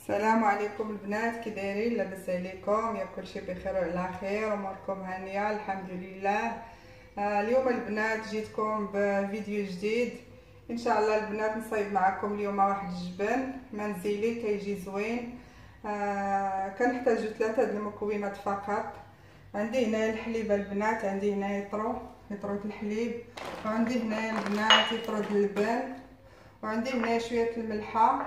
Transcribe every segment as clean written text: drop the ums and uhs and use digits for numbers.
السلام عليكم البنات، كي دايرين؟ لاباس عليكم؟ يا كلشي بخير وعلى خير اموركم هانيه؟ الحمد لله. اليوم البنات جيتكم بفيديو جديد ان شاء الله. البنات نصايب معكم اليوم واحد الجبن منزلي كيجي زوين. كنحتاجو 3 د المكونات فقط. عندي هنا الحليب البنات، عندي هنا يطرو الحليب، وعندي هنا البنات يطرو اللبن، وعندي هنا شويه الملحه.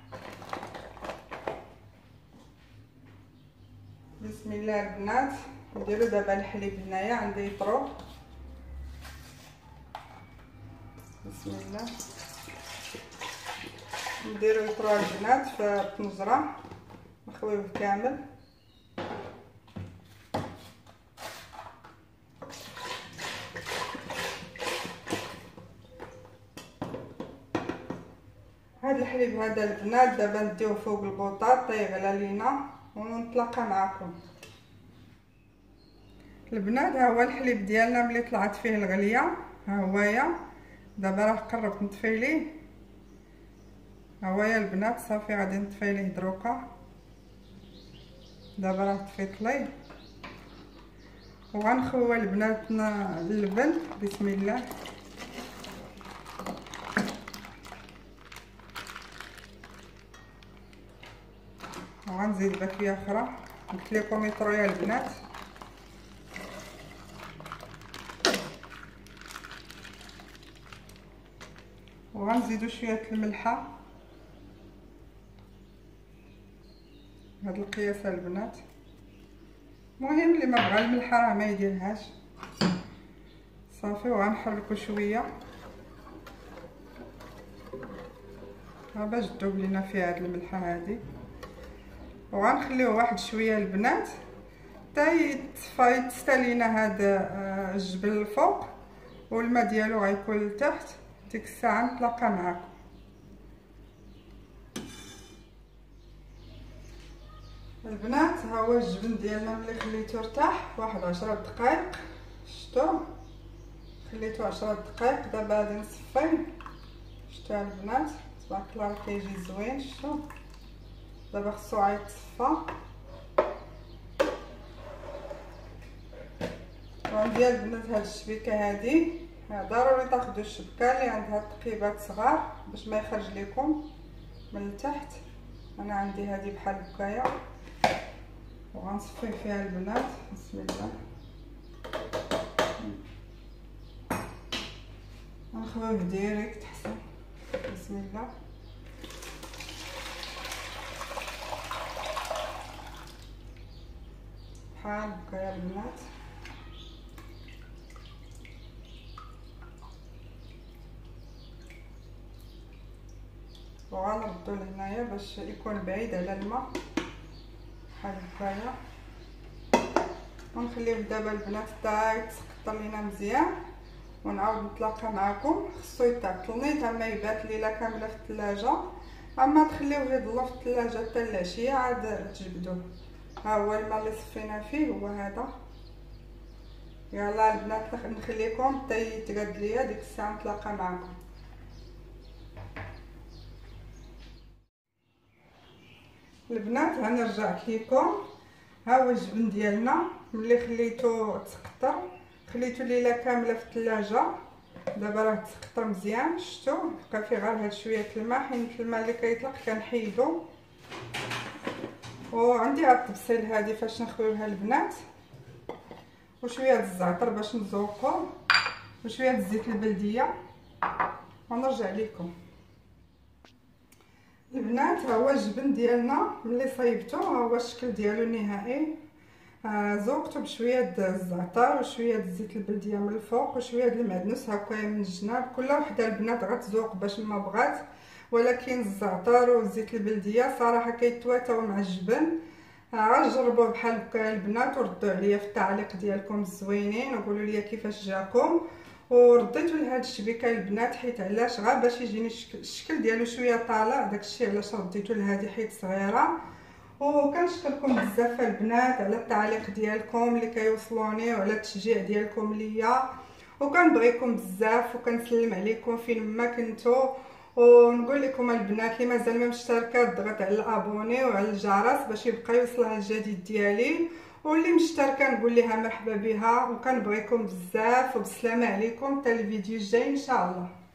بسم الله البنات، نديرو دابا الحليب هنايا عندي يطرو. بسم الله، نديرو يطرو البنات في الطنجره، نخويوه كامل. هاد الحليب هذا البنات دابا نديوه فوق البوطه طيغلى لينا ونتلاقى معكم. البنات ها هو الحليب ديالنا ملي طلعت فيه الغليه، ها هويا دابا راه قربت نطفي ليه. ها هويا البنات صافي غادي نطفي ليه دروكا. دابا راه طفيت ليه وغنخوي البنات اللبن. بسم الله، وغنزيد باكيه اخرى. قلت لكم يطرو يا البنات. وغنزيدو شويه الملحه، هاد القياس البنات. المهم اللي ما بغى الملحه راه ما يديرهاش صافي. وغنحركو شويه باش تذوب لينا فيها هاد الملحه هادي، وغنخليوه واحد شويه البنات حتى يتصفى لينا هاد الجبن الفوق، والماء ديالو غيكون لتحت. ديك الساعه نتلاقى معكم. البنات ها هو الجبن ديالنا ملي خليته ارتاح واحد 10 دقائق. شفتوا خليته 10 دقائق. دابا غادي نصفيه. شفتوا البنات تبارك الله راه كيجي زوين. شفتوا دابا خصو عاد يتصفى. وعندي البنات هاد الشبيكه هادي ضروري تاخذوا الشبكه اللي عندها تقيبات صغار باش ما يخرج لكم من التحت. انا عندي هذه بحال هكايا وغنصفي فيها البنات. بسم الله، نخويوه ديريكت حسن. بسم الله، بحال هكايا البنات. وغنردو لهنايا باش يكون بعيد على الماء بحال هكايا. ونخليوه دابا البنات حتى يتسقطر لينا مزيان ونعاود نتلاقى معكم. خصو يتعطل نيت اما يبات ليله كامله في الثلاجه، اما تخليوه يظل في الثلاجه حتى العشيه عاد تجبدوه. ها هو الماء اللي صفينا فيه هو هذا. يلا البنات نخليكم حتى يتقاد ليا، ديك الساعه نتلاقى معكم. البنات هاني رجعت لكم. ها هو الجبن ديالنا ملي خليته تسقطر، خليته ليله كامله في الثلاجه. دابا راه تسقطر مزيان. شفتوا بقى فيه غير هاد شويه الماء، حيت الماء اللي كيطلق كنحيدو. وعندي هاد الطبسيل هادي فاش نخويوها البنات، وشويه الزعتر باش نزوقو، وشويه الزيت البلديه، ونرجع لكم. البنات ها هو الجبن ديالنا ملي صايبته، ها هو الشكل ديالو النهائي. زوقته بشويه الزعتر وشويه الزيت البلديه من الفوق وشويه المعدنوس هكايا من الجناب. كل وحده البنات غتذوق باش ما بغات، ولكن الزعتر والزيت البلديه صراحه كيتواتاو مع الجبن. غنجربوه بحال هكا البنات، وردوا عليا في التعليق ديالكم الزوينين وقولوا لي كيفاش جاكم. ورديتو لهاد الشبيكه البنات حيت علاش؟ غير باش يجيني الشكل ديالو شويه طالع، داكشي علاش رديتو لهادي حيت صغيره. وكنشكركم بزاف البنات على التعليق ديالكم اللي كيوصلوني وعلى التشجيع ديالكم ليا، وكنبغيكم بزاف وكنسلم عليكم فين ما كنتو. ونقول لكم البنات اللي مازال ما مشتركه ضغط على الابوني وعلى الجرس باش يبقى يوصلها الجديد ديالي، واللي مشتركه نقول لها مرحبا بها، وكنبغيكم بزاف وبسلامه عليكم حتى الفيديو الجاي ان شاء الله.